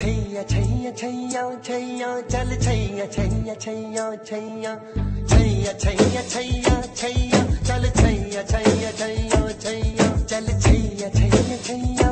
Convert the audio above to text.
छैया छैया छैया छैया चल छैया छैया छैया छैया छैया छैया छैया छैया चल छैया छैया छैया छैया चल छैया छैया छैया